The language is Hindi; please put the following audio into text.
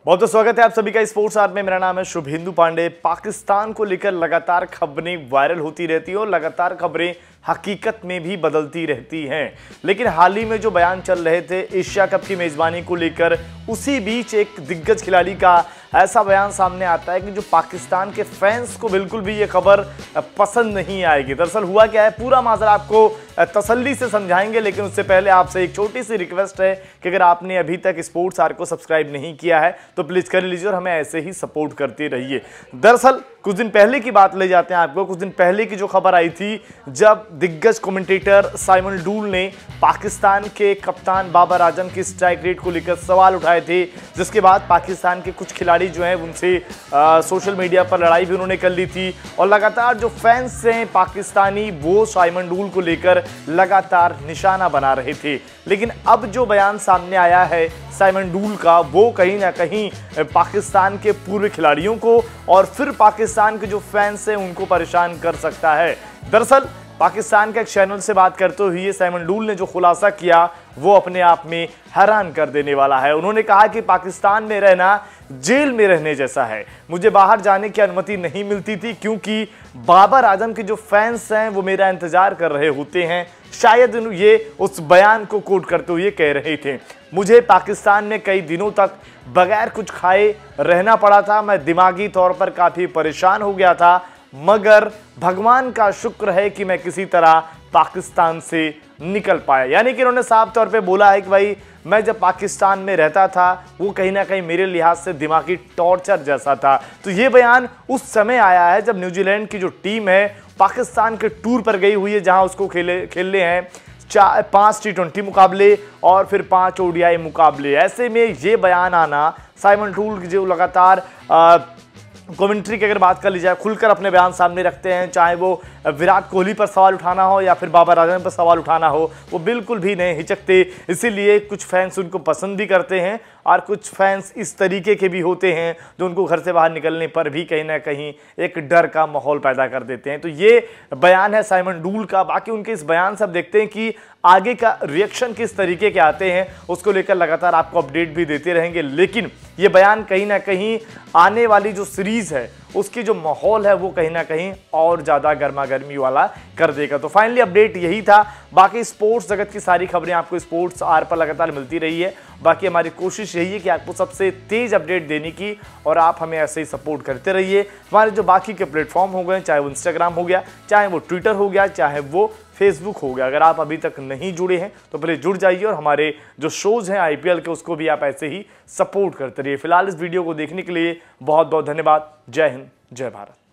बहुत बहुत स्वागत है आप सभी का स्पोर्ट्स आवर में। मेरा नाम है शुभेंदु पांडे। पाकिस्तान को लेकर लगातार खबरें वायरल होती रहती हैं और लगातार खबरें हकीकत में भी बदलती रहती हैं। लेकिन हाल ही में जो बयान चल रहे थे एशिया कप की मेजबानी को लेकर, उसी बीच एक दिग्गज खिलाड़ी का ऐसा बयान सामने आता है कि जो पाकिस्तान के फैंस को बिल्कुल भी ये खबर पसंद नहीं आएगी। दरअसल हुआ क्या है, पूरा माजरा आपको तसल्ली से समझाएंगे, लेकिन उससे पहले आपसे एक छोटी सी रिक्वेस्ट है कि अगर आपने अभी तक स्पोर्ट्स आवर को सब्सक्राइब नहीं किया है तो प्लीज कर लीजिए और हमें ऐसे ही सपोर्ट करते रहिए। दरअसल कुछ दिन पहले की बात ले जाते हैं आपको। कुछ दिन पहले की जो खबर आई थी, जब दिग्गज कमेंटेटर साइमन डूल ने पाकिस्तान के कप्तान बाबर आजम की स्ट्राइक रेट को लेकर सवाल उठाए थे, जिसके बाद पाकिस्तान के कुछ खिलाड़ी जो हैं उनसे सोशल मीडिया पर लड़ाई भी उन्होंने कर ली थी। और लगातार जो फैंस हैं पाकिस्तानी, वो साइमन डूल को लेकर लगातार निशाना बना रहे थे। लेकिन अब जो बयान सामने आया है साइमन डूल का, वो कहीं ना कहीं पाकिस्तान के पूर्व खिलाड़ियों को और फिर पाकिस्तान के जो फैंस हैं उनको परेशान कर सकता है। दरअसल पाकिस्तान के एक चैनल से बात करते हुए साइमन डूल ने जो खुलासा किया वो अपने आप में हैरान कर देने वाला है। उन्होंने कहा कि पाकिस्तान में रहना जेल में रहने जैसा है। मुझे बाहर जाने की अनुमति नहीं मिलती थी क्योंकि बाबर आजम के जो फैंस हैं वो मेरा इंतजार कर रहे होते हैं। शायद ये उस बयान को कोट करते हुए कह रहे थे, मुझे पाकिस्तान में कई दिनों तक बगैर कुछ खाए रहना पड़ा था। मैं दिमागी तौर पर काफ़ी परेशान हो गया था, मगर भगवान का शुक्र है कि मैं किसी तरह पाकिस्तान से निकल पाया। यानी कि उन्होंने साफ तौर पे बोला है कि भाई मैं जब पाकिस्तान में रहता था वो कहीं ना कहीं मेरे लिहाज से दिमागी टॉर्चर जैसा था। तो ये बयान उस समय आया है जब न्यूजीलैंड की जो टीम है पाकिस्तान के टूर पर गई हुई है, जहां उसको खेलने हैं 5 T20 मुकाबले और फिर 5 ODI मुकाबले। ऐसे में ये बयान आना, साइमन डूल जो लगातार कमेंट्री की अगर बात कर ली जाए, खुलकर अपने बयान सामने रखते हैं, चाहे वो विराट कोहली पर सवाल उठाना हो या फिर बाबर आजम पर सवाल उठाना हो, वो बिल्कुल भी नहीं हिचकते। इसीलिए कुछ फैंस उनको पसंद भी करते हैं और कुछ फैंस इस तरीके के भी होते हैं जो उनको घर से बाहर निकलने पर भी कहीं ना कहीं एक डर का माहौल पैदा कर देते हैं। तो ये बयान है साइमन डूल का। बाकी उनके इस बयान से अब देखते हैं कि आगे का रिएक्शन किस तरीके के आते हैं, उसको लेकर लगातार आपको अपडेट भी देते रहेंगे। लेकिन ये बयान कहीं ना कहीं आने वाली जो सीरीज है उसकी जो माहौल है वो कहीं ना कहीं और ज़्यादा गर्मा गर्मी वाला कर देगा। तो फाइनली अपडेट यही था। बाकी स्पोर्ट्स जगत की सारी खबरें आपको स्पोर्ट्स आवर पर लगातार मिलती रही है। बाकी हमारी कोशिश यही है कि आपको सबसे तेज अपडेट देने की, और आप हमें ऐसे ही सपोर्ट करते रहिए। हमारे जो बाकी के प्लेटफॉर्म हो गए, चाहे वो इंस्टाग्राम हो गया, चाहे वो ट्विटर हो गया, चाहे वो फेसबुक हो गया, अगर आप अभी तक नहीं जुड़े हैं तो पहले जुड़ जाइए और हमारे जो शोज हैं IPL के उसको भी आप ऐसे ही सपोर्ट करते रहिए। फिलहाल इस वीडियो को देखने के लिए बहुत बहुत धन्यवाद। जय हिंद, जय भारत।